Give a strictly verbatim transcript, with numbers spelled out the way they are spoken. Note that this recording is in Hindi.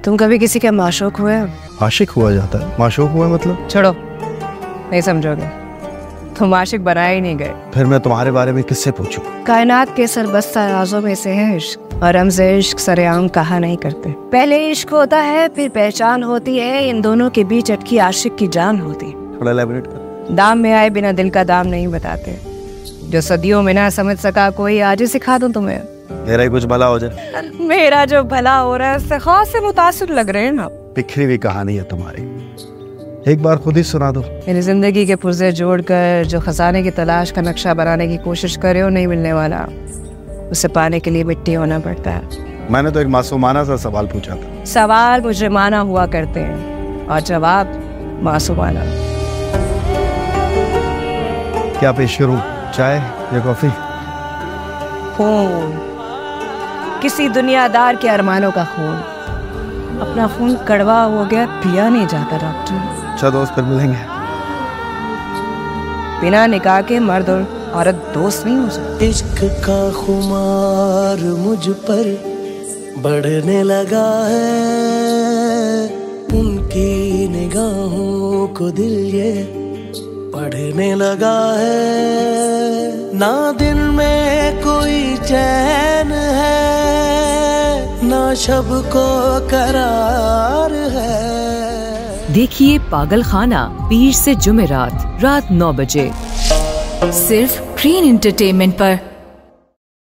तुम कभी किसी के माशूक हुए? आशिक हुआ जाता है, माशूक हुआ मतलब? छोड़ो, नहीं समझोगे। तुम आशिक बनाए ही नहीं गए। फिर मैं तुम्हारे बारे में किससे पूछूं? कायनात के सरबस्ता राजों में से है इश्क, और हमसे इश्क सरेआम कहा नहीं करते। पहले इश्क होता है, फिर पहचान होती है, इन दोनों के बीच अटकी आशिक की जान होती। थोड़ा एलैबोरेट कर। दाम में आए बिना दिल का दाम नहीं बताते। जो सदियों में ना समझ सका कोई आज ही सिखा दूं तुम्हें। मेरा ही कुछ भला हो जाए। मेरा जो भला हो रहा है उससे खास से मुतासिर लग रहे हैं ना। बिखरी हुई कहानी है तुम्हारी, एक बार खुद ही सुना दो। मेरी जिंदगी के पुर्जे जोड़कर जो खजाने की तलाश का नक्शा बनाने की कोशिश करे हो नहीं मिलने वाला, उसे पाने के लिए मिट्टी होना पड़ता है। मैंने तो एक मासूमाना सा सवाल पूछा था। सवाल मुजरिमाना हुआ करते हैं और जवाब मासूमाना। क्या पेश करूं, चाय या कॉफी? खून, किसी दुनियादार के अरमानों का खून। अपना खून कड़वा हो गया, पिया नहीं जाता डॉक्टर। अच्छा दोस्त, फिर मिलेंगे। बिना निकाह के मर्द और औरत दोस्त नहीं हो सकते। इश्क का खुमार मुझ पर बढ़ने लगा है, उनकी निगाहों को दिल ये पढ़ने लगा है। ना दिन में कोई चैन है, ना शब को करार है। देखिए पागल खाना पीर से जुमेरात रात नौ बजे सिर्फ ग्रीन एंटरटेनमेंट पर।